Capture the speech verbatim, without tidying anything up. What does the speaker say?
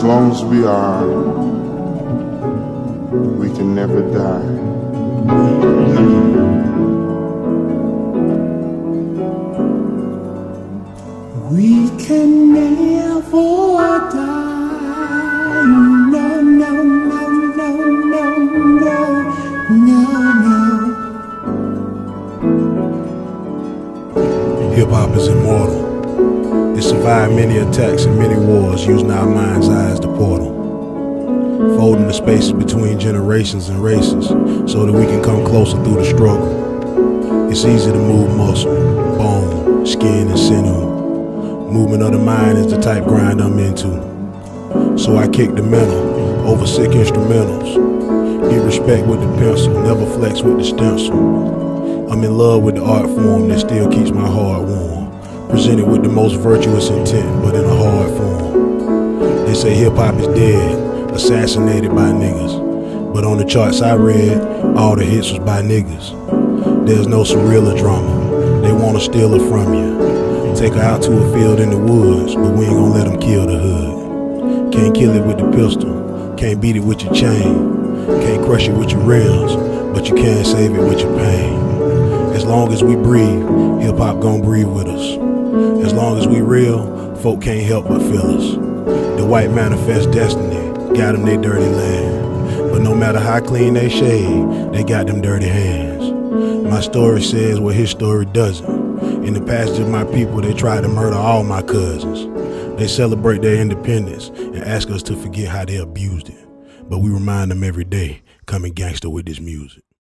long as we are, we can never die. We can never die. No, no, no, no, no, no, no, no. Hip-hop is immortal. It survived many attacks and many wars, using our mind's eye as the portal, folding the spaces between generations and races so that we can come closer through the struggle. It's easy to move muscle, bone, skin, and sinew. Movement of the mind is the type grind I'm into. So I kick the mental over sick instrumentals. Get respect with the pencil, never flex with the stencil. I'm in love with the art form that still keeps my heart warm. Presented with the most virtuous intent, but in a hard form. They say hip-hop is dead, assassinated by niggas. But on the charts I read, all the hits was by niggas. There's no surreal drama, they wanna steal it from you. Take her out to a field in the woods, but we ain't gonna let them kill the hood. Can't kill it with the pistol, can't beat it with your chain. Can't crush it with your rims, but you can save it with your pain. As long as we breathe, hip-hop gon' breathe with us. As long as we real, folk can't help but feel us. The white manifest destiny, got them they dirty land. But no matter how clean they shave, they got them dirty hands. My story says what his story doesn't. In the passage of my people, they tried to murder all my cousins. They celebrate their independence and ask us to forget how they abused it. But we remind them every day, coming gangster with this music.